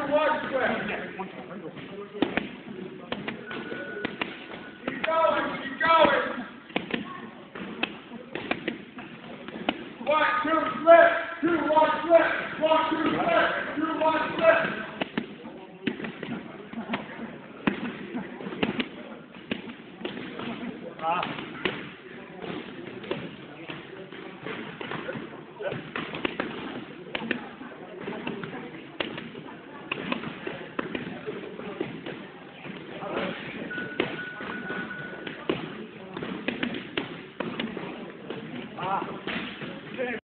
one, slip. Keep going, keep going. 1, 2, slip. 2, 1, slip. 1, 2, slip. 2, 1, slip. Ah.